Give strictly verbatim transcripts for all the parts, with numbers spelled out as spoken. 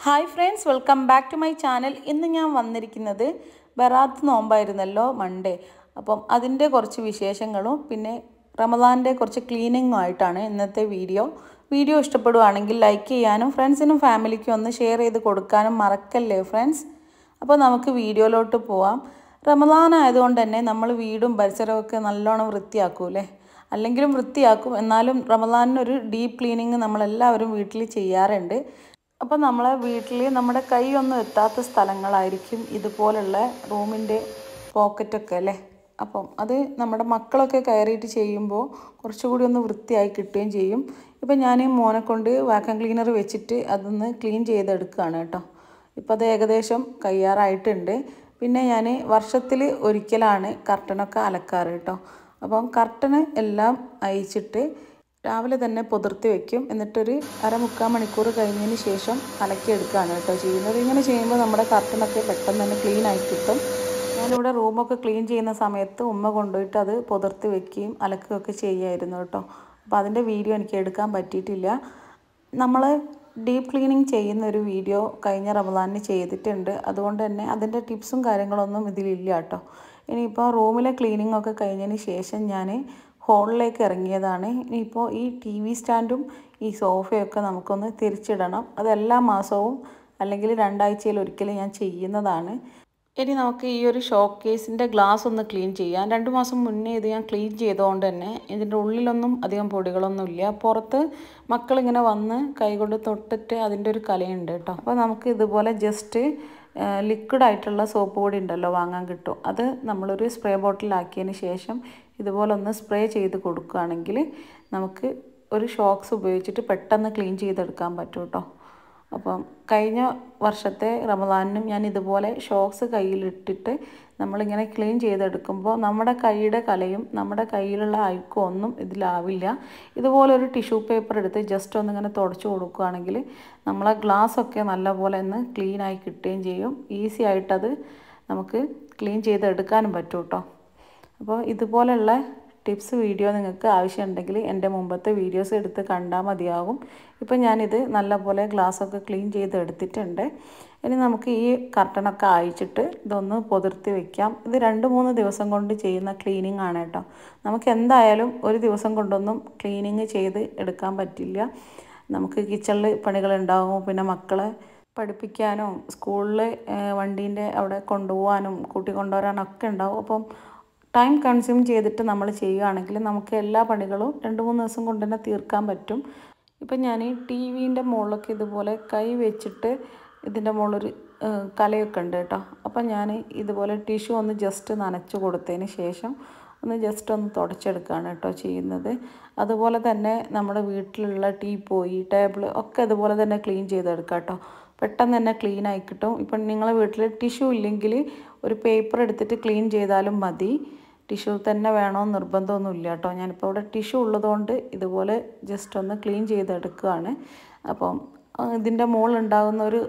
Hi friends, welcome back to my channel. ഇന്ന് ഞാൻ വന്നിരിക്കുന്നത് ബറാത്ത് നോമ്പായിരുന്നല്ലോ മൺഡേ. അപ്പം അതിൻ്റെ കുറച്ച് വിശേഷങ്ങളും പിന്നെ റമദാൻ്റെ കുറച്ച് ക്ലീനിങ്ങും ആയിട്ടാണ് ഇന്നത്തെ വീഡിയോ. വീഡിയോ ഇഷ്ടപ്പെടുവാണെങ്കിൽ ലൈക്ക് ചെയ്യാനും ഫ്രണ്ട്സിനും ഫാമിലിക്കും ഒന്ന് ഷെയർ ചെയ്ത് കൊടുക്കാനും മറക്കല്ലേ ഫ്രണ്ട്സ്. അപ്പോൾ നമുക്ക് വീഡിയോയിലോട്ട് പോവാം. റമദാൻ ആയതുകൊണ്ട് തന്നെ നമ്മൾ വീടും പരിസരമൊക്കെ നല്ലോണം വൃത്തിയാക്കൂലേ. അല്ലെങ്കിലും വൃത്തിയാക്കും, എന്നാലും റമദാനിനൊരു ഡീപ്പ് ക്ലീനിങ് നമ്മളെല്ലാവരും വീട്ടിൽ ചെയ്യാറുണ്ട്. അപ്പോൾ നമ്മളെ വീട്ടിൽ നമ്മുടെ കൈയൊന്നും എത്താത്ത സ്ഥലങ്ങളായിരിക്കും ഇതുപോലുള്ള റൂമിൻ്റെ പോക്കറ്റൊക്കെ അല്ലേ. അപ്പം അത് നമ്മുടെ മക്കളൊക്കെ കയറിയിട്ട് ചെയ്യുമ്പോൾ കുറച്ചുകൂടി ഒന്ന് വൃത്തിയായി കിട്ടുകയും ചെയ്യും. ഇപ്പം ഞാൻ മോനെ കൊണ്ട് വാക്യൂം ക്ലീനർ വെച്ചിട്ട് അതൊന്ന് ക്ലീൻ ചെയ്തെടുക്കുകയാണ് കേട്ടോ. ഇപ്പോൾ അത് ഏകദേശം കഴിയാറായിട്ടുണ്ട്. പിന്നെ ഞാൻ വർഷത്തിൽ ഒരിക്കലാണ് കർട്ടനൊക്കെ അലക്കാറ് കേട്ടോ. അപ്പം കർട്ടന് എല്ലാം അയച്ചിട്ട് രാവിലെ തന്നെ പുതിർത്തി വയ്ക്കും. എന്നിട്ടൊരു അരമുക്കാൽ മണിക്കൂർ കഴിഞ്ഞതിന് ശേഷം അലക്കിയെടുക്കുകയാണ് കേട്ടോ ചെയ്യുന്നത്. ഇങ്ങനെ ചെയ്യുമ്പോൾ നമ്മുടെ കർട്ടനൊക്കെ പെട്ടെന്ന് തന്നെ ക്ലീൻ ആയി കിട്ടും. ഞാനിവിടെ റൂമൊക്കെ ക്ലീൻ ചെയ്യുന്ന സമയത്ത് ഉമ്മ കൊണ്ടുപോയിട്ട് അത് പുതിർത്തി വയ്ക്കുകയും അലക്കുകയൊക്കെ ചെയ്യുമായിരുന്നു കേട്ടോ. അപ്പോൾ അതിൻ്റെ വീഡിയോ എനിക്ക് എടുക്കാൻ പറ്റിയിട്ടില്ല. നമ്മൾ ഡീപ്പ് ക്ലീനിങ് ചെയ്യുന്ന ഒരു വീഡിയോ കഴിഞ്ഞ റമദാനിന് ചെയ്തിട്ടുണ്ട്. അതുകൊണ്ട് തന്നെ അതിൻ്റെ ടിപ്സും കാര്യങ്ങളൊന്നും ഇതിലില്ല കേട്ടോ. ഇനിയിപ്പോൾ റൂമിലെ ക്ലീനിങ് ഒക്കെ കഴിഞ്ഞതിന് ശേഷം ഞാൻ ഹോളിലേക്ക് ഇറങ്ങിയതാണ്. ഇനിയിപ്പോൾ ഈ ടി വി സ്റ്റാൻഡും ഈ സോഫയൊക്കെ നമുക്കൊന്ന് തിരിച്ചിടണം. അത് എല്ലാ മാസവും അല്ലെങ്കിൽ രണ്ടാഴ്ചയിൽ ഒരിക്കലും ഞാൻ ചെയ്യുന്നതാണ്. ഇനി നമുക്ക് ഈ ഒരു ഷോക്ക് കേസിൻ്റെ ഗ്ലാസ് ഒന്ന് ക്ലീൻ ചെയ്യാം. രണ്ട് മാസം മുന്നേ ഇത് ഞാൻ ക്ലീൻ ചെയ്തുകൊണ്ട് തന്നെ ഇതിൻ്റെ ഉള്ളിലൊന്നും അധികം പൊടികളൊന്നുമില്ല. പുറത്ത് മക്കളിങ്ങനെ വന്ന് കൈകൊണ്ട് തൊട്ടിട്ട് അതിൻ്റെ ഒരു കലയുണ്ട് കേട്ടോ. അപ്പോൾ നമുക്ക് ഇതുപോലെ ജസ്റ്റ് ലിക്വിഡായിട്ടുള്ള സോപ്പ് പൊടി ഉണ്ടല്ലോ, വാങ്ങാൻ കിട്ടും. അത് നമ്മളൊരു സ്പ്രേ ബോട്ടിലാക്കിയതിന് ശേഷം ഇതുപോലെ ഒന്ന് സ്പ്രേ ചെയ്ത് കൊടുക്കുകയാണെങ്കിൽ നമുക്ക് ഒരു ഷോക്സ് ഉപയോഗിച്ചിട്ട് പെട്ടെന്ന് ക്ലീൻ ചെയ്തെടുക്കാൻ പറ്റും കേട്ടോ. അപ്പം കഴിഞ്ഞ വർഷത്തെ റമദാനിനും ഞാൻ ഇതുപോലെ ഷോക്സ് കയ്യിലിട്ടിട്ട് നമ്മളിങ്ങനെ ക്ലീൻ ചെയ്തെടുക്കുമ്പോൾ നമ്മുടെ കൈയുടെ കലയും നമ്മുടെ കയ്യിലുള്ള അഴുക്കും ഒന്നും ഇതിലാവില്ല. ഇതുപോലെ ഒരു ടിഷ്യൂ പേപ്പർ എടുത്ത് ജസ്റ്റ് ഒന്നിങ്ങനെ തുടച്ച് കൊടുക്കുകയാണെങ്കിൽ നമ്മളെ ഗ്ലാസ്സൊക്കെ നല്ലപോലെ ഒന്ന് ക്ലീനായി കിട്ടുകയും ചെയ്യും. ഈസി ആയിട്ടത് നമുക്ക് ക്ലീൻ ചെയ്തെടുക്കാനും പറ്റും കേട്ടോ. അപ്പോൾ ഇതുപോലെയുള്ള ടിപ്സ് വീഡിയോ നിങ്ങൾക്ക് ആവശ്യമുണ്ടെങ്കിൽ എൻ്റെ മുമ്പത്തെ വീഡിയോസ് എടുത്ത് കണ്ടാൽ മതിയാകും. ഇപ്പം ഞാനിത് നല്ലപോലെ ഗ്ലാസ്സൊക്കെ ക്ലീൻ ചെയ്ത് എടുത്തിട്ടുണ്ട്. ഇനി നമുക്ക് ഈ കർട്ടനൊക്കെ അയച്ചിട്ട് ഇതൊന്ന് പുതിർത്തി വയ്ക്കാം. ഇത് രണ്ട് മൂന്ന് ദിവസം കൊണ്ട് ചെയ്യുന്ന ക്ലീനിങ് ആണ് കേട്ടോ. നമുക്ക് എന്തായാലും ഒരു ദിവസം കൊണ്ടൊന്നും ക്ലീനിങ് ചെയ്ത് എടുക്കാൻ പറ്റില്ല. നമുക്ക് കിച്ചണിൽ പണികളുണ്ടാവും, പിന്നെ മക്കളെ പഠിപ്പിക്കാനും സ്കൂളിൽ വണ്ടീൻ്റെ അവിടെ കൊണ്ടുപോകാനും കൂട്ടി കൊണ്ടുവരാനൊക്കെ ഉണ്ടാവും. അപ്പം ടൈം കൺസ്യൂം ചെയ്തിട്ട് നമ്മൾ ചെയ്യുകയാണെങ്കിൽ നമുക്ക് എല്ലാ പണികളും രണ്ട് മൂന്ന് ദിവസം കൊണ്ട് തന്നെ തീർക്കാൻ പറ്റും. ഇപ്പം ഞാൻ ഈ ടി വിൻ്റെ മുകളിലൊക്കെ ഇതുപോലെ കൈ വെച്ചിട്ട് ഇതിൻ്റെ മുകളിലൊരു കലയൊക്കെ ഉണ്ട് കേട്ടോ. അപ്പം ഞാൻ ഇതുപോലെ ടിഷ്യൂ ഒന്ന് ജസ്റ്റ് നനച്ച് കൊടുത്തതിന് ശേഷം ഒന്ന് ജസ്റ്റ് ഒന്ന് തുടച്ചെടുക്കുകയാണ് കേട്ടോ ചെയ്യുന്നത്. അതുപോലെ തന്നെ നമ്മുടെ വീട്ടിലുള്ള ടീ പോയി ടേബിൾ ഒക്കെ അതുപോലെ തന്നെ ക്ലീൻ ചെയ്തെടുക്കാം കേട്ടോ. പെട്ടെന്ന് തന്നെ ക്ലീൻ ആയി കിട്ടും. ഇപ്പം നിങ്ങളെ വീട്ടിൽ ടിഷ്യൂ ഇല്ലെങ്കിൽ ഒരു പേപ്പർ എടുത്തിട്ട് ക്ലീൻ ചെയ്താലും മതി. ടിഷ്യൂ തന്നെ വേണമെന്ന് നിർബന്ധമൊന്നുമില്ല കേട്ടോ. ഞാനിപ്പോൾ ഇവിടെ ടിഷ്യൂ ഉള്ളതുകൊണ്ട് ഇതുപോലെ ജസ്റ്റ് ഒന്ന് ക്ലീൻ ചെയ്തെടുക്കുകയാണ്. അപ്പം ഇതിൻ്റെ മുകളിലുണ്ടാകുന്ന ഒരു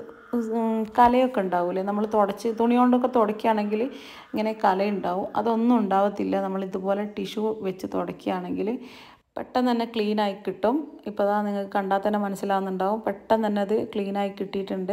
കലയൊക്കെ ഉണ്ടാവില്ലേ, നമ്മൾ തുടച്ച് തുണി കൊണ്ടൊക്കെ തുടയ്ക്കുകയാണെങ്കിൽ ഇങ്ങനെ കലയുണ്ടാവും. അതൊന്നും ഉണ്ടാവത്തില്ല. നമ്മളിതുപോലെ ടിഷ്യൂ വെച്ച് തുടയ്ക്കുകയാണെങ്കിൽ പെട്ടെന്ന് തന്നെ ക്ലീനായി കിട്ടും. ഇപ്പോൾ അതാ നിങ്ങൾക്ക് കണ്ടാൽ തന്നെ മനസ്സിലാവുന്നുണ്ടാവും, പെട്ടെന്ന് തന്നെ അത് ക്ലീനായി കിട്ടിയിട്ടുണ്ട്.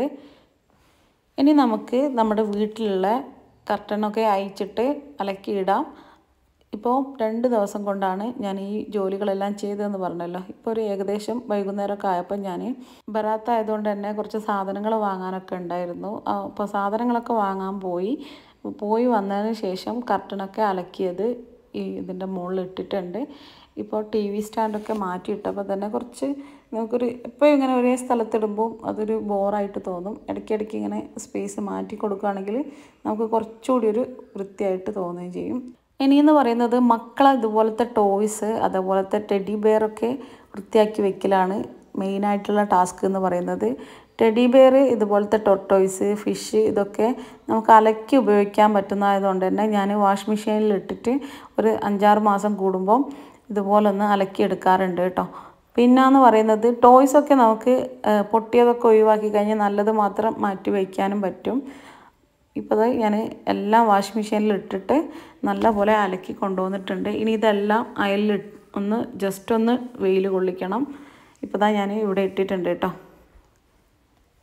ഇനി നമുക്ക് നമ്മുടെ വീട്ടിലുള്ള കർട്ടനൊക്കെ അയച്ചിട്ട് അലക്കിയിടാം. ഇപ്പോൾ രണ്ട് ദിവസം കൊണ്ടാണ് ഞാൻ ഈ ജോലികളെല്ലാം ചെയ്തതെന്ന് പറഞ്ഞല്ലോ. ഇപ്പോൾ ഒരു ഏകദേശം വൈകുന്നേരമൊക്കെ ആയപ്പോൾ ഞാൻ ബറാത്ത് ആയതുകൊണ്ട് തന്നെ കുറച്ച് സാധനങ്ങൾ വാങ്ങാനൊക്കെ ഉണ്ടായിരുന്നു. അപ്പോൾ സാധനങ്ങളൊക്കെ വാങ്ങാൻ പോയി പോയി വന്നതിന് ശേഷം കർട്ടനൊക്കെ അലക്കിയത് ഈ ഇതിൻ്റെ മുകളിൽ ഇട്ടിട്ടുണ്ട്. ഇപ്പോൾ ടി വി സ്റ്റാൻഡൊക്കെ മാറ്റിയിട്ടപ്പോൾ തന്നെ കുറച്ച് നമുക്കൊരു എപ്പോഴും ഇങ്ങനെ ഒരേ സ്ഥലത്തിടുമ്പോൾ അതൊരു ബോറായിട്ട് തോന്നും. ഇടയ്ക്കിടയ്ക്ക് ഇങ്ങനെ സ്പേസ് മാറ്റി കൊടുക്കുകയാണെങ്കിൽ നമുക്ക് കുറച്ചുകൂടി ഒരു വൃത്തിയായിട്ട് തോന്നുകയും ചെയ്യും. ഇനിയെന്ന് പറയുന്നത് മക്കളെ ഇതുപോലത്തെ ടോയ്സ് അതേപോലത്തെ ടെഡി ബെയറൊക്കെ വൃത്തിയാക്കി വെക്കലാണ് മെയിനായിട്ടുള്ള ടാസ്ക് എന്ന് പറയുന്നത്. ടെഡി ബെയർ ഇതുപോലത്തെ ടോട്ടോയ്സ് ഫിഷ് ഇതൊക്കെ നമുക്ക് അലക്കി ഉപയോഗിക്കാൻ പറ്റുന്നതായതുകൊണ്ട് തന്നെ ഞാൻ വാഷ് മെഷീനിൽ ഇട്ടിട്ട് ഒരു അഞ്ചാറ് മാസം കൂടുമ്പം ഇതുപോലൊന്ന് അലക്കിയെടുക്കാറുണ്ട് കേട്ടോ. പിന്നെയെന്ന് പറയുന്നത് ടോയ്സൊക്കെ നമുക്ക് പൊട്ടിയതൊക്കെ ഒഴിവാക്കി കഴിഞ്ഞാൽ നല്ലത് മാത്രം മാറ്റി വയ്ക്കാനും പറ്റും. ഇപ്പോൾ ഞാൻ എല്ലാം വാഷ് മെഷീനിൽ ഇട്ടിട്ട് നല്ലപോലെ അലക്കി കൊണ്ടുവന്നിട്ടുണ്ട്. ഇനി ഇതെല്ലാം അയലിൽ ഒന്ന് ജസ്റ്റ് ഒന്ന് വെയിൽ കൊള്ളിക്കണം. ഇപ്പോൾ ഞാൻ ഇവിടെ ഇട്ടിട്ടുണ്ട് കേട്ടോ.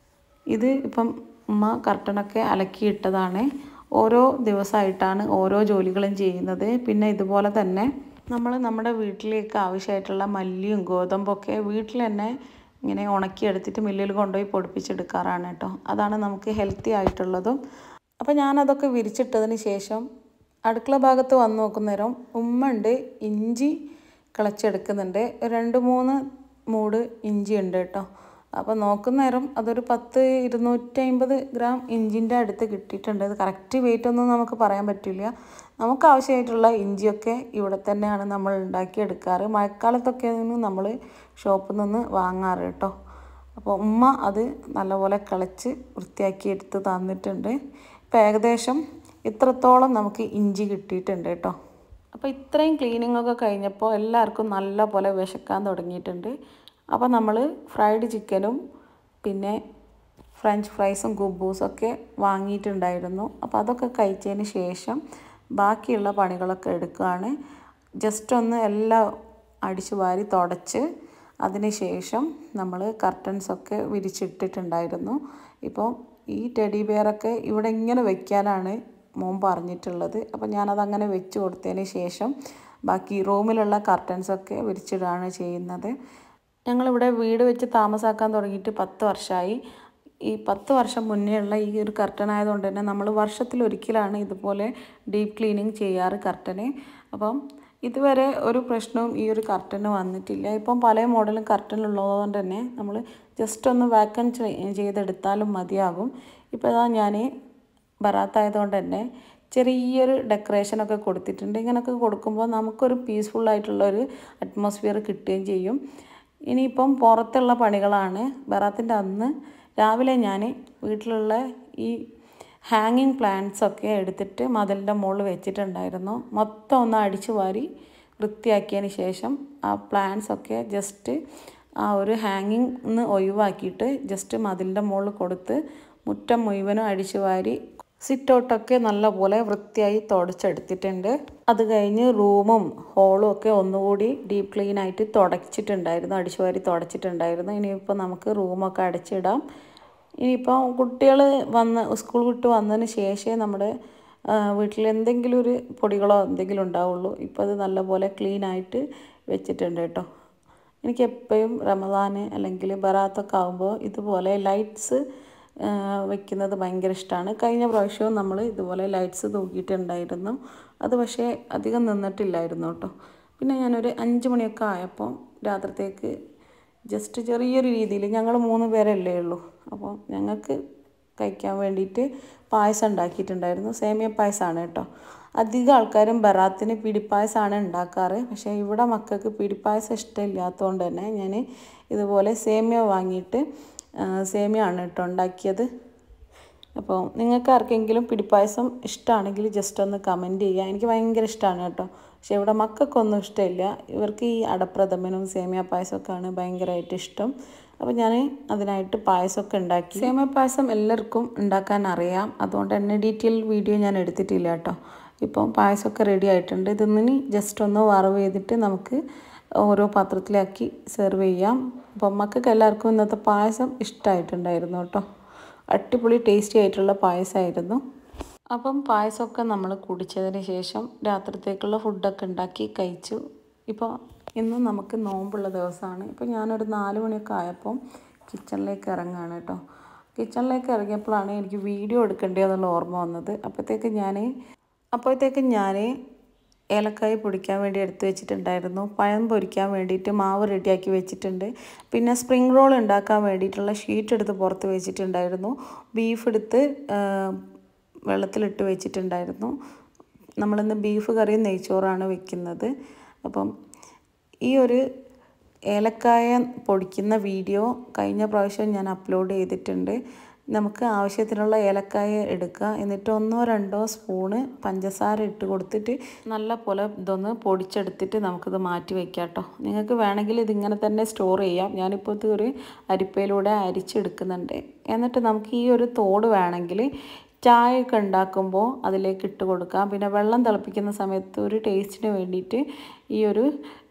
ഇത് ഇപ്പം ഉമ്മ കർട്ടനൊക്കെ അലക്കിയിട്ടതാണ്. ഓരോ ദിവസമായിട്ടാണ് ഓരോ ജോലികളും ചെയ്യുന്നത്. പിന്നെ ഇതുപോലെ തന്നെ നമ്മൾ നമ്മുടെ വീട്ടിലേക്ക് ആവശ്യമായിട്ടുള്ള മല്ലിയും ഗോതമ്പൊക്കെ വീട്ടിൽ തന്നെ ഇങ്ങനെ ഉണക്കിയെടുത്തിട്ട് മില്ലിൽ കൊണ്ടുപോയി പൊടിപ്പിച്ചെടുക്കാറാണ് കേട്ടോ. അതാണ് നമുക്ക് ഹെൽത്തി ആയിട്ടുള്ളതും. അപ്പോൾ ഞാനതൊക്കെ വിരിച്ചിട്ടതിന് ശേഷം അടുക്കള ഭാഗത്ത് വന്ന് നോക്കുന്നേരം ഉമ്മ ഉണ്ട് ഇഞ്ചി കിളച്ചെടുക്കുന്നുണ്ട്. രണ്ട് മൂന്ന് മൂട് ഇഞ്ചി ഉണ്ട് കേട്ടോ. അപ്പോൾ നോക്കുന്നേരം അതൊരു പത്ത് ഇരുന്നൂറ്റി അമ്പത് ഗ്രാം ഇഞ്ചിൻ്റെ അടുത്ത് കിട്ടിയിട്ടുണ്ട്. അത് കറക്റ്റ് വെയിറ്റ് ഒന്നും നമുക്ക് പറയാൻ പറ്റില്ല. നമുക്ക് ആവശ്യമായിട്ടുള്ള ഇഞ്ചിയൊക്കെ ഇവിടെ തന്നെയാണ് നമ്മൾ ഉണ്ടാക്കിയെടുക്കാറ്. മഴക്കാലത്തൊക്കെ നമ്മൾ ഷോപ്പിൽ നിന്ന് വാങ്ങാറ് കേട്ടോ. അപ്പോൾ ഉമ്മ അത് നല്ലപോലെ കിളച്ച് വൃത്തിയാക്കി എടുത്ത് തന്നിട്ടുണ്ട്. ഇപ്പോൾ ഏകദേശം ഇത്രത്തോളം നമുക്ക് ഇഞ്ചി കിട്ടിയിട്ടുണ്ട് കേട്ടോ. അപ്പോൾ ഇത്രയും ക്ലീനിങ് ഒക്കെ കഴിഞ്ഞപ്പോൾ എല്ലാവർക്കും നല്ല പോലെ വിശക്കാൻ തുടങ്ങിയിട്ടുണ്ട്. അപ്പോൾ നമ്മൾ ഫ്രൈഡ് ചിക്കനും പിന്നെ ഫ്രഞ്ച് ഫ്രൈസും കുബൂസൊക്കെ വാങ്ങിയിട്ടുണ്ടായിരുന്നു. അപ്പോൾ അതൊക്കെ കഴിച്ചതിന് ശേഷം ബാക്കിയുള്ള പണികളൊക്കെ എടുക്കുകയാണ്. ജസ്റ്റ് ഒന്ന് എല്ലാം അടിച്ചു വാരി തുടച്ച് അതിന് ശേഷം നമ്മൾ കർട്ടൻസൊക്കെ വിരിച്ചിട്ടിട്ടുണ്ടായിരുന്നു. ഇപ്പോൾ ഈ ടെഡി ബെയറൊക്കെ ഇവിടെ ഇങ്ങനെ വെക്കാനാണ് മോൻ പറഞ്ഞിട്ടുള്ളത്. അപ്പോൾ ഞാനതങ്ങനെ വെച്ച് കൊടുത്തതിന് ശേഷം ബാക്കി റൂമിലുള്ള കർട്ടൻസൊക്കെ വിരിച്ചിടുകയാണ് ചെയ്യുന്നത്. ഞങ്ങളിവിടെ വീട് വെച്ച് താമസാക്കാൻ തുടങ്ങിയിട്ട് പത്ത് വർഷമായി. ഈ പത്ത് വർഷം മുന്നേ ഉള്ള ഈ ഒരു കർട്ടൻ ആയതുകൊണ്ട് തന്നെ നമ്മൾ വർഷത്തിലൊരിക്കലാണ് ഇതുപോലെ ഡീപ്പ് ക്ലീനിങ് ചെയ്യാറ് കർട്ടന്. അപ്പം ഇതുവരെ ഒരു പ്രശ്നവും ഈ ഒരു കർട്ടന് വന്നിട്ടില്ല. ഇപ്പം പല മോഡലും കർട്ടനുള്ളതുകൊണ്ട് തന്നെ നമ്മൾ ജസ്റ്റ് ഒന്ന് വാക്വം ചെയ്തെടുത്താലും മതിയാകും. ഇപ്പോൾ ഇതാ ഞാൻ ബറാത്തായതുകൊണ്ട് തന്നെ ചെറിയൊരു ഡെക്കറേഷനൊക്കെ കൊടുത്തിട്ടുണ്ട്. ഇങ്ങനെയൊക്കെ കൊടുക്കുമ്പോൾ നമുക്കൊരു പീസ്ഫുള്ളായിട്ടുള്ളൊരു അറ്റ്മോസ്ഫിയർ കിട്ടുകയും ചെയ്യും. ഇനിയിപ്പം പുറത്തുള്ള പണികളാണ്. ബറാത്തിൻ്റെ അന്ന് രാവിലെ ഞാൻ വീട്ടിലുള്ള ഈ ഹാങ്ങിങ് പ്ലാന്റ്സൊക്കെ എടുത്തിട്ട് മതിലിൻ്റെ മുകളിൽ വെച്ചിട്ടുണ്ടായിരുന്നു. മൊത്തം ഒന്ന് അടിച്ചു വാരി വൃത്തിയാക്കിയതിന് ശേഷം ആ പ്ലാന്റ്സൊക്കെ ജസ്റ്റ് ആ ഒരു ഹാങ്ങിങ് ഒന്ന് ഒഴിവാക്കിയിട്ട് ജസ്റ്റ് മതിലിൻ്റെ മുകളിൽ കൊടുത്ത് മുറ്റം മുഴുവനും അടിച്ചു വാരി സിറ്റ് ഔട്ടൊക്കെ നല്ലപോലെ വൃത്തിയായി തുടച്ചെടുത്തിട്ടുണ്ട്. അത് കഴിഞ്ഞ് റൂമും ഹോളും ഒക്കെ ഒന്നുകൂടി ഡീപ്പ് ക്ലീൻ ആയിട്ട് തുടച്ചിട്ടുണ്ടായിരുന്നു, അടിച്ചു വാരി തുടച്ചിട്ടുണ്ടായിരുന്നു. ഇനിയിപ്പോൾ നമുക്ക് റൂമൊക്കെ അടച്ചിടാം. ഇനിയിപ്പോൾ കുട്ടികൾ വന്ന് സ്കൂൾ വിട്ട് വന്നതിന് ശേഷമേ നമ്മുടെ വീട്ടിൽ എന്തെങ്കിലും ഒരു പൊടികളോ എന്തെങ്കിലും ഉണ്ടാവുള്ളൂ. ഇപ്പോൾ അത് നല്ലപോലെ ക്ലീനായിട്ട് വെച്ചിട്ടുണ്ട് കേട്ടോ. എനിക്ക് എപ്പോഴും റമദാൻ അല്ലെങ്കിൽ ബറാത്തൊക്കെ ആകുമ്പോൾ ഇതുപോലെ ലൈറ്റ്സ് വെക്കുന്നത് ഭയങ്കര ഇഷ്ടമാണ്. കഴിഞ്ഞ പ്രാവശ്യവും നമ്മൾ ഇതുപോലെ ലൈറ്റ്സ് തൂക്കിയിട്ടുണ്ടായിരുന്നു. അത് പക്ഷേ അധികം നിന്നിട്ടില്ലായിരുന്നു കേട്ടോ. പിന്നെ ഞാനൊരു അഞ്ച് മണിയൊക്കെ ആയപ്പോൾ രാത്രിത്തേക്ക് ജസ്റ്റ് ചെറിയൊരു രീതിയിൽ, ഞങ്ങൾ മൂന്ന് പേരല്ലേ ഉള്ളൂ, അപ്പോൾ ഞങ്ങൾക്ക് കഴിക്കാൻ വേണ്ടിയിട്ട് പായസം ഉണ്ടാക്കിയിട്ടുണ്ടായിരുന്നു. സേമിയ പായസമാണ് കേട്ടോ. അധികം ആൾക്കാരും ബറാത്തിന് പിടിപ്പായസമാണ് ഉണ്ടാക്കാറ്. പക്ഷേ ഇവിടെ മക്കൾക്ക് പിടിപ്പായസം ഇഷ്ടമില്ലാത്തതുകൊണ്ട് തന്നെ ഞാൻ ഇതുപോലെ സേമിയ വാങ്ങിയിട്ട് സേമിയാണ് കേട്ടോ ഉണ്ടാക്കിയത്. അപ്പോൾ നിങ്ങൾക്ക് ആർക്കെങ്കിലും പിടിപ്പായസം ഇഷ്ടമാണെങ്കിൽ ജസ്റ്റ് ഒന്ന് കമൻറ്റ് ചെയ്യുക. എനിക്ക് ഭയങ്കര ഇഷ്ടമാണ് കേട്ടോ. പക്ഷേ ഇവിടെ മക്കൾക്കൊന്നും ഇഷ്ടമില്ല. ഇവർക്ക് ഈ അടപ്രഥമനും സേമിയ പായസമൊക്കെയാണ് ഭയങ്കരമായിട്ട് ഇഷ്ടം. അപ്പോൾ ഞാൻ അതിനായിട്ട് പായസമൊക്കെ ഉണ്ടാക്കി. സേമിയ പായസം എല്ലാവർക്കും ഉണ്ടാക്കാൻ അറിയാം, അതുകൊണ്ട് തന്നെ ഡീറ്റെയിൽ വീഡിയോ ഞാൻ എടുത്തിട്ടില്ല കേട്ടോ. ഇപ്പം പായസമൊക്കെ റെഡി ആയിട്ടുണ്ട്. ഇതൊന്നിന് ജസ്റ്റ് ഒന്ന് വറവ് ചെയ്തിട്ട് നമുക്ക് ഓരോ പാത്രത്തിലാക്കി സെർവ് ചെയ്യാം. അപ്പം മക്കൾക്ക് എല്ലാവർക്കും ഇന്നത്തെ പായസം ഇഷ്ടമായിട്ടുണ്ടായിരുന്നു കേട്ടോ. അടിപൊളി ടേസ്റ്റി ആയിട്ടുള്ള പായസമായിരുന്നു. അപ്പം പായസമൊക്കെ നമ്മൾ കുടിച്ചതിന് ശേഷം രാത്രിത്തേക്കുള്ള ഫുഡൊക്കെ ഉണ്ടാക്കി കഴിച്ചു. ഇപ്പോൾ ഇന്ന് നമുക്ക് നോമ്പുള്ള ദിവസമാണ്. ഇപ്പോൾ ഞാനൊരു നാല് മണിയൊക്കെ ആയപ്പോൾ കിച്ചണിലേക്ക് ഇറങ്ങുകയാണ് കേട്ടോ. കിച്ചണിലേക്ക് ഇറങ്ങിയപ്പോഴാണ് എനിക്ക് വീഡിയോ എടുക്കേണ്ടതെന്നുള്ള ഓർമ്മ വന്നത്. അപ്പോഴത്തേക്ക് ഞാൻ അപ്പോഴത്തേക്ക് ഞാൻ ഏലക്കായ പൊടിക്കാൻ വേണ്ടി എടുത്ത് വെച്ചിട്ടുണ്ടായിരുന്നു. പഴം പൊരിക്കാൻ വേണ്ടിയിട്ട് മാവ് റെഡിയാക്കി വെച്ചിട്ടുണ്ട്. പിന്നെ സ്പ്രിംഗ് റോൾ ഉണ്ടാക്കാൻ വേണ്ടിയിട്ടുള്ള ഷീറ്റ് എടുത്ത് പുറത്ത് വെച്ചിട്ടുണ്ടായിരുന്നു. ബീഫ് എടുത്ത് വെള്ളത്തിലിട്ട് വെച്ചിട്ടുണ്ടായിരുന്നു. നമ്മളിന്ന് ബീഫ് കറിയും നെയ്ച്ചോറാണ് വെക്കുന്നത്. അപ്പം ഈ ഒരു ഏലക്കായ പൊടിക്കുന്ന വീഡിയോ കഴിഞ്ഞ പ്രാവശ്യം ഞാൻ അപ്ലോഡ് ചെയ്തിട്ടുണ്ട്. നമുക്ക് ആവശ്യത്തിനുള്ള ഏലക്കായ എടുക്കുക, എന്നിട്ട് ഒന്നോ രണ്ടോ സ്പൂണ് പഞ്ചസാര ഇട്ട് കൊടുത്തിട്ട് നല്ല പോലെ ഇതൊന്ന് പൊടിച്ചെടുത്തിട്ട് നമുക്കിത് മാറ്റി വയ്ക്കാം കേട്ടോ. നിങ്ങൾക്ക് വേണമെങ്കിൽ ഇതിങ്ങനെ തന്നെ സ്റ്റോർ ചെയ്യാം. ഞാനിപ്പോൾ ഇത് ഒരു അരിപ്പയിലൂടെ അരിച്ചെടുക്കുന്നുണ്ട്. എന്നിട്ട് നമുക്ക് ഈ ഒരു തോട് വേണമെങ്കിൽ ചായയൊക്കെ ഉണ്ടാക്കുമ്പോൾ അതിലേക്ക് ഇട്ട് കൊടുക്കാം. പിന്നെ വെള്ളം തിളപ്പിക്കുന്ന സമയത്ത് ഒരു ടേസ്റ്റിന് വേണ്ടിയിട്ട് ഈ ഒരു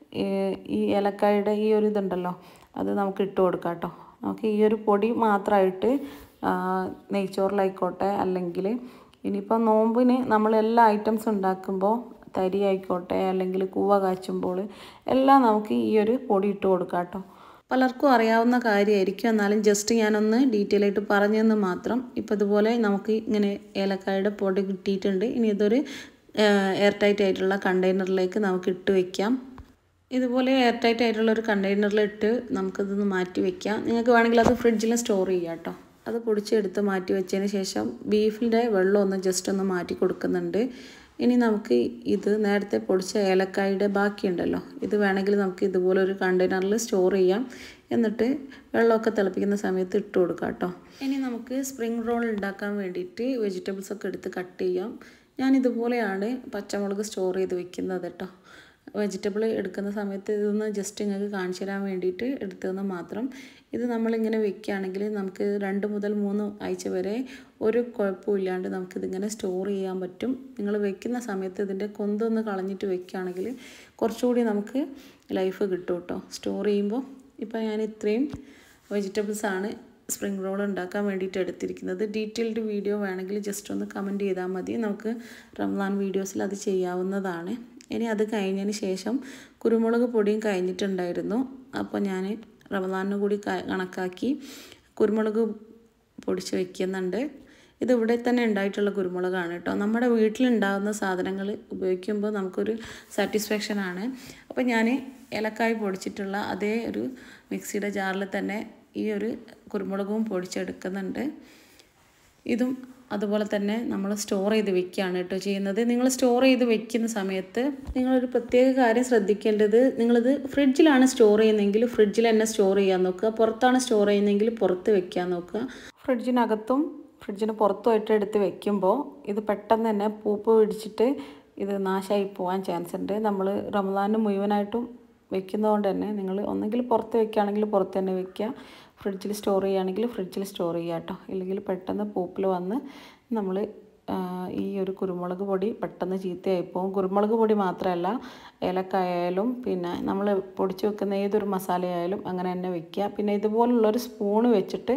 ഈ ഏലക്കായുടെ ഈ ഒരു ഇതുണ്ടല്ലോ അത് നമുക്ക് ഇട്ട് കൊടുക്കാം കേട്ടോ. നമുക്ക് ഈ ഒരു പൊടി മാത്രമായിട്ട് നെയ്ച്ചോറിലായിക്കോട്ടെ, അല്ലെങ്കിൽ ഇനിയിപ്പോൾ നോമ്പിന് നമ്മൾ എല്ലാ ഐറ്റംസ് ഉണ്ടാക്കുമ്പോൾ തരി ആയിക്കോട്ടെ അല്ലെങ്കിൽ കൂവ കാച്ചുമ്പോൾ എല്ലാം നമുക്ക് ഈ ഒരു പൊടി ഇട്ട് കൊടുക്കാം കേട്ടോ. പലർക്കും അറിയാവുന്ന കാര്യമായിരിക്കും, എന്നാലും ജസ്റ്റ് ഞാനൊന്ന് ഡീറ്റെയിൽ ആയിട്ട് പറഞ്ഞെന്ന് മാത്രം. ഇപ്പോൾ ഇതുപോലെ നമുക്ക് ഇങ്ങനെ ഏലക്കായുടെ പൊടി കിട്ടിയിട്ടുണ്ട്. ഇനി ഇതൊരു എയർ ടൈറ്റ് ആയിട്ടുള്ള കണ്ടെയ്നറിലേക്ക് നമുക്ക് ഇട്ട് വയ്ക്കാം. ഇതുപോലെ എയർ ടൈറ്റ് ആയിട്ടുള്ള ഒരു കണ്ടെയ്നറിലിട്ട് നമുക്കിതൊന്ന് മാറ്റി വയ്ക്കാം. നിങ്ങൾക്ക് വേണമെങ്കിൽ അത് ഫ്രിഡ്ജിൽ സ്റ്റോർ ചെയ്യാം കേട്ടോ. അത് പൊടിച്ചെടുത്ത് മാറ്റി വെച്ചതിന് ശേഷം ബീഫിൻ്റെ വെള്ളം ഒന്ന് ജസ്റ്റ് ഒന്ന് മാറ്റി കൊടുക്കുന്നുണ്ട്. ഇനി നമുക്ക് ഇത് നേരത്തെ പൊടിച്ച ഏലക്കായുടെ ബാക്കിയുണ്ടല്ലോ, ഇത് വേണമെങ്കിൽ നമുക്ക് ഇതുപോലെ ഒരു കണ്ടെയ്നറിൽ സ്റ്റോർ ചെയ്യാം. എന്നിട്ട് വെള്ളമൊക്കെ തിളപ്പിക്കുന്ന സമയത്ത് ഇട്ട് കൊടുക്കാം കേട്ടോ. ഇനി നമുക്ക് സ്പ്രിംഗ് റോൾ ഉണ്ടാക്കാൻ വേണ്ടിയിട്ട് വെജിറ്റബിൾസൊക്കെ എടുത്ത് കട്ട് ചെയ്യാം. ഞാൻ ഇതുപോലെയാണ് പച്ചമുളക് സ്റ്റോർ ചെയ്ത് വെക്കുന്നത് കേട്ടോ. വെജിറ്റബിൾ എടുക്കുന്ന സമയത്ത് ഇതൊന്ന് ജസ്റ്റ് നിങ്ങൾക്ക് കാണിച്ചു തരാൻ വേണ്ടിയിട്ട് എടുത്തതെന്ന് മാത്രം. ഇത് നമ്മളിങ്ങനെ വെക്കുകയാണെങ്കിൽ നമുക്ക് രണ്ട് മുതൽ മൂന്ന് ആഴ്ച വരെ ഒരു കുഴപ്പമില്ലാണ്ട് നമുക്കിതിങ്ങനെ സ്റ്റോർ ചെയ്യാൻ പറ്റും. നിങ്ങൾ വെക്കുന്ന സമയത്ത് ഇതിൻ്റെ കൊന്തൊന്ന് കളഞ്ഞിട്ട് വെക്കുകയാണെങ്കിൽ കുറച്ചുകൂടി നമുക്ക് ലൈഫ് കിട്ടും കേട്ടോ സ്റ്റോർ ചെയ്യുമ്പോൾ. ഇപ്പോൾ ഞാൻ ഇത്രയും വെജിറ്റബിൾസാണ് സ്പ്രിംഗ് റോൾ ഉണ്ടാക്കാൻ വേണ്ടിയിട്ട് എടുത്തിരിക്കുന്നത്. ഡീറ്റെയിൽഡ് വീഡിയോ വേണമെങ്കിൽ ജസ്റ്റ് ഒന്ന് കമൻറ്റ് ചെയ്താൽ മതി, നമുക്ക് റംസാൻ വീഡിയോസിൽ അത് ചെയ്യാവുന്നതാണ്. ഇനി അത് കഴിഞ്ഞതിന് ശേഷം കുരുമുളക് പൊടിയും കഴിഞ്ഞിട്ടുണ്ടായിരുന്നു. അപ്പോൾ ഞാൻ റമദാനിന് കൂടി കണക്കാക്കി കുരുമുളക് പൊടിച്ച് വയ്ക്കുന്നുണ്ട്. ഇത് ഇവിടെ തന്നെ ഉണ്ടായിട്ടുള്ള കുരുമുളകാണ് കേട്ടോ. നമ്മുടെ വീട്ടിലുണ്ടാകുന്ന സാധനങ്ങൾ ഉപയോഗിക്കുമ്പോൾ നമുക്കൊരു സാറ്റിസ്ഫാക്ഷനാണ്. അപ്പോൾ ഞാൻ ഏലക്കായ് പൊടിച്ചിട്ടുള്ള അതേ ഒരു മിക്സിയുടെ ജാറിൽ തന്നെ ഈ ഒരു കുരുമുളകും പൊടിച്ചെടുക്കുന്നുണ്ട്. ഇതും അതുപോലെ തന്നെ നമ്മൾ സ്റ്റോർ ചെയ്ത് വെക്കുകയാണ് കേട്ടോ ചെയ്യുന്നത്. നിങ്ങൾ സ്റ്റോർ ചെയ്ത് വെക്കുന്ന സമയത്ത് നിങ്ങളൊരു പ്രത്യേക കാര്യം ശ്രദ്ധിക്കേണ്ടത്, നിങ്ങളിത് ഫ്രിഡ്ജിലാണ് സ്റ്റോർ ചെയ്യുന്നതെങ്കിൽ ഫ്രിഡ്ജിൽ തന്നെ സ്റ്റോർ ചെയ്യാൻ നോക്കുക. പുറത്താണ് സ്റ്റോർ ചെയ്യുന്നതെങ്കിൽ പുറത്ത് വെക്കാൻ നോക്കുക. ഫ്രിഡ്ജിനകത്തും ഫ്രിഡ്ജിന് പുറത്തുമായിട്ട് എടുത്ത് വെക്കുമ്പോൾ ഇത് പെട്ടെന്ന് തന്നെ പൂപ്പ് പിടിച്ചിട്ട് ഇത് നാശമായി പോകാൻ ചാൻസ് ഉണ്ട്. നമ്മൾ റമദാനിന് മുഴുവനായിട്ടും വെക്കുന്നതുകൊണ്ട് തന്നെ നിങ്ങൾ ഒന്നെങ്കിൽ പുറത്ത് വെക്കുകയാണെങ്കിൽ പുറത്ത് തന്നെ വെക്കുക, ഫ്രിഡ്ജിൽ സ്റ്റോർ ചെയ്യുകയാണെങ്കിൽ ഫ്രിഡ്ജിൽ സ്റ്റോർ ചെയ്യുക കേട്ടോ. ഇല്ലെങ്കിൽ പെട്ടെന്ന് പൂപ്പിൽ വന്ന് നമ്മൾ ഈ ഒരു കുരുമുളക് പൊടി പെട്ടെന്ന് ചീത്തയായി പോകും. കുരുമുളക് പൊടി മാത്രമല്ല, ഏലക്കായാലും പിന്നെ നമ്മൾ പൊടിച്ച് വെക്കുന്ന ഏതൊരു മസാലയായാലും അങ്ങനെ തന്നെ വെക്കുക. പിന്നെ ഇതുപോലുള്ളൊരു സ്പൂണ് വെച്ചിട്ട്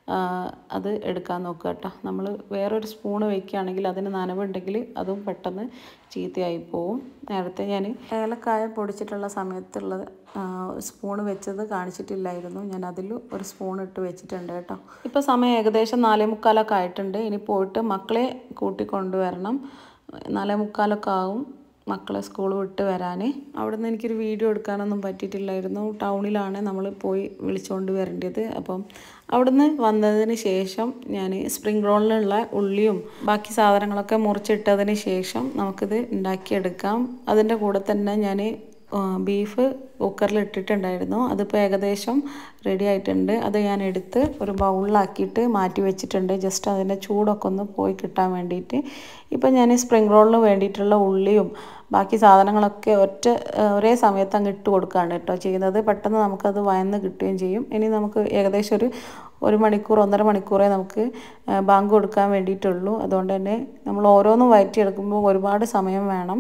അത് എടുക്കാൻ നോക്കുക കേട്ടോ. നമ്മൾ വേറൊരു സ്പൂണ് വയ്ക്കുകയാണെങ്കിൽ അതിന് നനവുണ്ടെങ്കിൽ അതും പെട്ടെന്ന് ചീത്തയായി പോവും. നേരത്തെ ഞാൻ ഏലക്കായ പൊടിച്ചിട്ടുള്ള സമയത്തുള്ള സ്പൂണ് വെച്ചത് കാണിച്ചിട്ടില്ലായിരുന്നു. ഞാൻ അതിൽ ഒരു സ്പൂൺ ഇട്ട് വെച്ചിട്ടുണ്ട് കേട്ടോ. ഇപ്പോൾ സമയം ഏകദേശം നാലേ മുക്കാലൊക്കെ ആയിട്ടുണ്ട്. ഇനി പോയിട്ട് മക്കളെ കൂട്ടിക്കൊണ്ടുവരണം. നാലേ മുക്കാലൊക്കെ ആവും മക്കളെ സ്കൂൾ വിട്ട് വരാൻ. അവിടെ നിന്ന് എനിക്കൊരു വീഡിയോ എടുക്കാനൊന്നും പറ്റിയിട്ടില്ലായിരുന്നു. ടൗണിലാണ് നമ്മൾ പോയി വിളിച്ചുകൊണ്ട് വരേണ്ടത്. അപ്പം അവിടുന്ന് വന്നതിന് ശേഷം ഞാൻ സ്പ്രിംഗ് റോളിലുള്ള ഉള്ളിയും ബാക്കി സാധനങ്ങളൊക്കെ മുറിച്ചിട്ടതിന് ശേഷം നമുക്കിത് ഉണ്ടാക്കിയെടുക്കാം. അതിൻ്റെ കൂടെ തന്നെ ഞാൻ ബീഫ് കുക്കറിൽ ഇട്ടിട്ടുണ്ടായിരുന്നു. അതിപ്പോൾ ഏകദേശം റെഡി ആയിട്ടുണ്ട്. അത് ഞാൻ എടുത്ത് ഒരു ബൗളിലാക്കിയിട്ട് മാറ്റി വെച്ചിട്ടുണ്ട്, ജസ്റ്റ് അതിൻ്റെ ചൂടൊക്കെ ഒന്ന് പോയി കിട്ടാൻ വേണ്ടിയിട്ട്. ഇപ്പം ഞാൻ സ്പ്രിംഗ് റോളിന് വേണ്ടിയിട്ടുള്ള ഉള്ളിയും ബാക്കി സാധനങ്ങളൊക്കെ ഒറ്റ ഒരേ സമയത്ത് അങ്ങ് ഇട്ട് കൊടുക്കുകയാണ് കേട്ടോ ചെയ്യുന്നത്. പെട്ടെന്ന് നമുക്കത് വയന്ന് കിട്ടുകയും ചെയ്യും. ഇനി നമുക്ക് ഏകദേശം ഒരു ഒരു മണിക്കൂർ ഒന്നര മണിക്കൂറേ നമുക്ക് ബാങ്ക് കൊടുക്കാൻ വേണ്ടിയിട്ടുള്ളൂ. അതുകൊണ്ട് തന്നെ നമ്മൾ ഓരോന്നും വഴറ്റിയെടുക്കുമ്പോൾ ഒരുപാട് സമയം വേണം.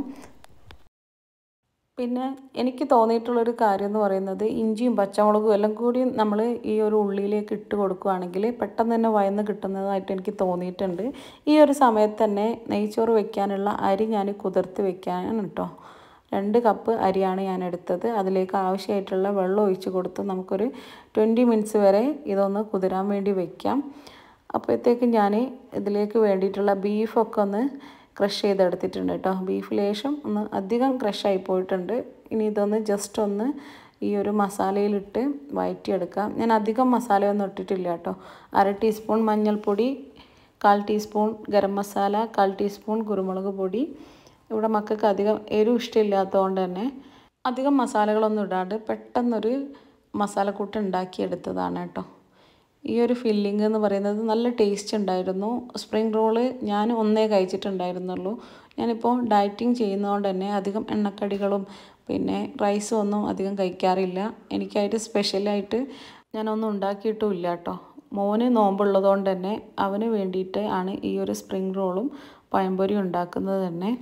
പിന്നെ എനിക്ക് തോന്നിയിട്ടുള്ളൊരു കാര്യം എന്ന് പറയുന്നത്, ഇഞ്ചിയും പച്ചമുളകും എല്ലാം കൂടി നമ്മൾ ഈ ഒരു ഉള്ളിയിലേക്ക് ഇട്ട് കൊടുക്കുകയാണെങ്കിൽ പെട്ടെന്ന് തന്നെ വയന്ന് കിട്ടുന്നതായിട്ട് എനിക്ക് തോന്നിയിട്ടുണ്ട്. ഈ ഒരു സമയത്ത് തന്നെ നെയ്ച്ചോറ് വെക്കാനുള്ള അരി ഞാൻ കുതിർത്ത് വെക്കാനാണ് കേട്ടോ. രണ്ട് കപ്പ് അരിയാണ് ഞാൻ എടുത്തത്. അതിലേക്ക് ആവശ്യമായിട്ടുള്ള വെള്ളം ഒഴിച്ച് കൊടുത്ത് നമുക്കൊരു ട്വൻറ്റി മിനിറ്റ്സ് വരെ ഇതൊന്ന് കുതിരാൻ വേണ്ടി വയ്ക്കാം. അപ്പോഴത്തേക്കും ഞാൻ ഇതിലേക്ക് വേണ്ടിയിട്ടുള്ള ബീഫൊക്കെ ഒന്ന് ക്രഷ് ചെയ്തെടുത്തിട്ടുണ്ട് കേട്ടോ. ബീഫ് ലേശം ഒന്ന് അധികം ക്രഷായി പോയിട്ടുണ്ട്. ഇനി ഇതൊന്ന് ജസ്റ്റ് ഒന്ന് ഈ ഒരു മസാലയിലിട്ട് വഴറ്റിയെടുക്കാം. ഞാൻ അധികം മസാലയൊന്നും ഇട്ടിട്ടില്ല കേട്ടോ. അര ടീസ്പൂൺ മഞ്ഞൾപ്പൊടി, കാൽ ടീസ്പൂൺ ഗരം മസാല, കാൽ ടീസ്പൂൺ കുരുമുളക് പൊടി. ഇവിടെ മക്കൾക്ക് അധികം എരിവ് ഇഷ്ടമില്ലാത്തതുകൊണ്ട് തന്നെ അധികം മസാലകളൊന്നും ഇടാണ്ട് പെട്ടെന്നൊരു മസാലക്കൂട്ട് ഉണ്ടാക്കിയെടുത്തതാണ് കേട്ടോ. ഈ ഒരു ഫില്ലിംഗ് എന്ന് പറയുന്നത് നല്ല ടേസ്റ്റ് ഉണ്ടായിരുന്നു. സ്പ്രിംഗ് റോള് ഞാൻ ഒന്നേ കഴിച്ചിട്ടുണ്ടായിരുന്നുള്ളൂ. ഞാനിപ്പോൾ ഡയറ്റിങ് ചെയ്യുന്നതുകൊണ്ട് തന്നെ അധികം എണ്ണക്കടികളും പിന്നെ റൈസും ഒന്നും അധികം കഴിക്കാറില്ല. എനിക്കായിട്ട് സ്പെഷ്യലായിട്ട് ഞാനൊന്നും ഉണ്ടാക്കിയിട്ടും ഇല്ല കേട്ടോ. മോന് നോമ്പുള്ളതുകൊണ്ട് തന്നെ അവന് വേണ്ടിയിട്ട് ആണ് ഈ ഒരു സ്പ്രിംഗ് റോളും പഴംപൊരിയും ഉണ്ടാക്കുന്നത് തന്നെ.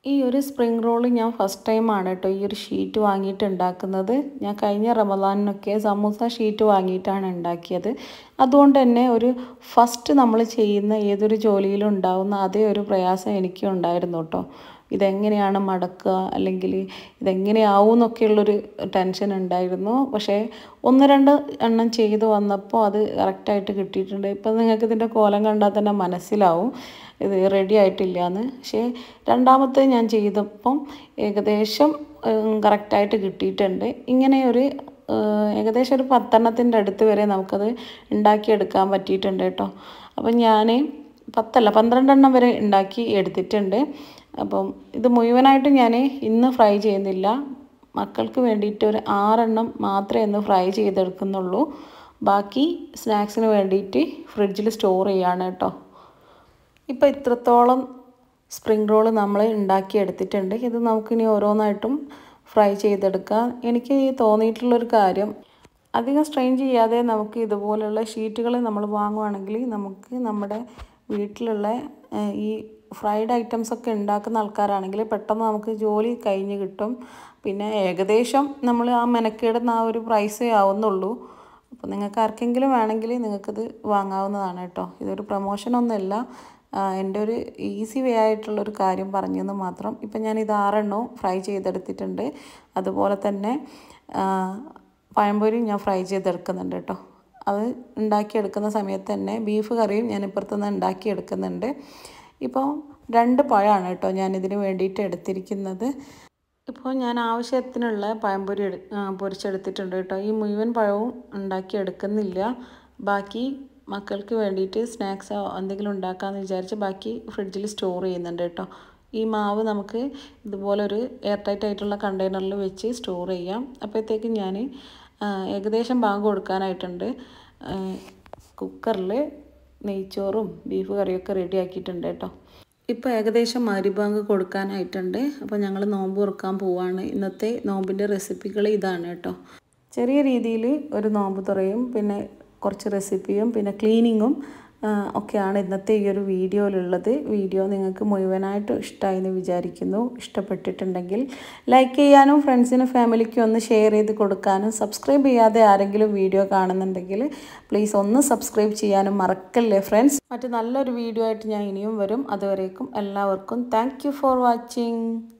ഈ ഒരു സ്പ്രിംഗ് റോൾ ഞാൻ ഫസ്റ്റ് ടൈമാണ് കേട്ടോ ഈ ഒരു ഷീറ്റ് വാങ്ങിയിട്ട് ഉണ്ടാക്കുന്നത്. ഞാൻ കഴിഞ്ഞ റമദാനിനൊക്കെ സമൂസ ഷീറ്റ് വാങ്ങിയിട്ടാണ് ഉണ്ടാക്കിയത്. അതുകൊണ്ട് തന്നെ ഒരു ഫസ്റ്റ് നമ്മൾ ചെയ്യുന്ന ഏതൊരു ജോലിയിലും ഉണ്ടാകുന്ന അതേ ഒരു പ്രയാസം എനിക്കും ഉണ്ടായിരുന്നു കേട്ടോ. ഇതെങ്ങനെയാണ് മടക്കുക, അല്ലെങ്കിൽ ഇതെങ്ങനെയാവും എന്നൊക്കെയുള്ളൊരു ടെൻഷൻ ഉണ്ടായിരുന്നു. പക്ഷേ ഒന്ന് രണ്ട് എണ്ണം ചെയ്ത് വന്നപ്പോൾ അത് കറക്റ്റായിട്ട് കിട്ടിയിട്ടുണ്ട്. ഇപ്പം നിങ്ങൾക്ക് ഇതിൻ്റെ കോലം കണ്ടാൽ തന്നെ മനസ്സിലാവും ഇത് റെഡി ആയിട്ടില്ല എന്ന്. പക്ഷേ രണ്ടാമത്തെ ഞാൻ ചെയ്തപ്പം ഏകദേശം കറക്റ്റായിട്ട് കിട്ടിയിട്ടുണ്ട്. ഇങ്ങനെ ഒരു ഏകദേശം ഒരു പത്തെണ്ണത്തിൻ്റെ അടുത്ത് വരെ നമുക്കത് ഉണ്ടാക്കിയെടുക്കാൻ പറ്റിയിട്ടുണ്ട് കേട്ടോ. അപ്പം ഞാൻ പത്തല്ല പന്ത്രണ്ടെണ്ണം വരെ ഉണ്ടാക്കി എടുത്തിട്ടുണ്ട്. അപ്പം ഇത് മുഴുവനായിട്ട് ഞാൻ ഇന്ന് ഫ്രൈ ചെയ്യുന്നില്ല. മക്കൾക്ക് വേണ്ടിയിട്ട് ഒരു ആറെണ്ണം മാത്രമേ ഇന്ന് ഫ്രൈ ചെയ്തെടുക്കുന്നുള്ളൂ. ബാക്കി സ്നാക്സിന് വേണ്ടിയിട്ട് ഫ്രിഡ്ജിൽ സ്റ്റോർ ചെയ്യാണ് കേട്ടോ. ഇപ്പോൾ ഇത്രത്തോളം സ്പ്രിംഗ് റോൾ നമ്മൾ ഉണ്ടാക്കിയെടുത്തിട്ടുണ്ട്. ഇത് നമുക്കിനി ഓരോന്നായിട്ടും ഫ്രൈ ചെയ്തെടുക്കാം. എനിക്ക് തോന്നിയിട്ടുള്ളൊരു കാര്യം, അധികം സ്ട്രെയിൻ ചെയ്യാതെ നമുക്ക് ഇതുപോലുള്ള ഷീറ്റുകൾ നമ്മൾ വാങ്ങുവാണെങ്കിൽ നമുക്ക് നമ്മുടെ വീട്ടിലുള്ള ഈ ഫ്രൈഡ് ഐറ്റംസ് ഒക്കെ ഉണ്ടാക്കുന്ന ആൾക്കാരാണെങ്കിൽ പെട്ടെന്ന് നമുക്ക് ജോലി കഴിഞ്ഞ് കിട്ടും. പിന്നെ ഏകദേശം നമ്മൾ ആ മെനക്കേടുന്ന ആ ഒരു പ്രൈസേ ആവുന്നുള്ളൂ. അപ്പോൾ നിങ്ങൾക്ക് ആർക്കെങ്കിലും വേണമെങ്കിൽ നിങ്ങൾക്കിത് വാങ്ങാവുന്നതാണ് കേട്ടോ. ഇതൊരു പ്രൊമോഷനൊന്നുമല്ല, എൻ്റെ ഒരു ഈസി വേ ആയിട്ടുള്ളൊരു കാര്യം പറഞ്ഞെന്ന് മാത്രം. ഇപ്പം ഞാൻ ഇത് ആറെണ്ണവും ഫ്രൈ ചെയ്തെടുത്തിട്ടുണ്ട്. അതുപോലെ തന്നെ പഴംപൊരി ഞാൻ ഫ്രൈ ചെയ്തെടുക്കുന്നുണ്ട് കേട്ടോ. അത് ഉണ്ടാക്കിയെടുക്കുന്ന സമയത്ത് തന്നെ ബീഫ് കറിയും ഞാൻ ഇപ്പുറത്തുനിന്ന് ഉണ്ടാക്കിയെടുക്കുന്നുണ്ട്. ഇപ്പോൾ രണ്ട് പഴമാണ് കേട്ടോ ഞാൻ ഇതിന് വേണ്ടിയിട്ട് എടുത്തിരിക്കുന്നത്. ഇപ്പോൾ ഞാൻ ആവശ്യത്തിനുള്ള പഴംപൊരി എടു പൊരിച്ചെടുത്തിട്ടുണ്ട് കേട്ടോ. ഈ മുഴുവൻ പഴവും ഉണ്ടാക്കിയെടുക്കുന്നില്ല. ബാക്കി മക്കൾക്ക് വേണ്ടിയിട്ട് സ്നാക്സോ എന്തെങ്കിലും ഉണ്ടാക്കാമെന്ന് വിചാരിച്ച് ബാക്കി ഫ്രിഡ്ജിൽ സ്റ്റോർ ചെയ്യുന്നുണ്ട് കേട്ടോ. ഈ മാവ് നമുക്ക് ഇതുപോലൊരു എയർ ടൈറ്റ് ആയിട്ടുള്ള കണ്ടെയ്നറിൽ വെച്ച് സ്റ്റോർ ചെയ്യാം. അപ്പോഴത്തേക്കും ഞാൻ ഏകദേശം ബാങ്ക് കൊടുക്കാനായിട്ടുണ്ട്. കുക്കറിൽ നെയ്ച്ചോറും ബീഫ് കറിയൊക്കെ റെഡി ആക്കിയിട്ടുണ്ട് കേട്ടോ. ഇപ്പോൾ ഏകദേശം മഗ്‌രിബ് കൊടുക്കാനായിട്ടുണ്ട്. അപ്പോൾ ഞങ്ങൾ നോമ്പ് തുറക്കാൻ പോവുകയാണ്. ഇന്നത്തെ നോമ്പിൻ്റെ റെസിപ്പികൾ ഇതാണ് കേട്ടോ. ചെറിയ രീതിയിൽ ഒരു നോമ്പ് തുറയും പിന്നെ കുറച്ച് റെസിപ്പിയും പിന്നെ ക്ലീനിങ്ങും ഒക്കെയാണ് ഇന്നത്തെ ഈ ഒരു വീഡിയോയിലുള്ളത്. വീഡിയോ നിങ്ങൾക്ക് മുഴുവനായിട്ട് ഇഷ്ടമായി എന്ന് വിചാരിക്കുന്നു. ഇഷ്ടപ്പെട്ടിട്ടുണ്ടെങ്കിൽ ലൈക്ക് ചെയ്യാനും ഫ്രണ്ട്സിനും ഫാമിലിക്കും ഒന്ന് ഷെയർ ചെയ്ത് കൊടുക്കാനും, സബ്സ്ക്രൈബ് ചെയ്യാതെ ആരെങ്കിലും വീഡിയോ കാണുന്നുണ്ടെങ്കിൽ പ്ലീസ് ഒന്ന് സബ്സ്ക്രൈബ് ചെയ്യാനും മറക്കല്ലേ ഫ്രണ്ട്സ്. മറ്റു നല്ലൊരു വീഡിയോ ആയിട്ട് ഞാൻ ഇനിയും വരും. അതുവരേക്കും എല്ലാവർക്കും താങ്ക് യു ഫോർ വാച്ചിങ്.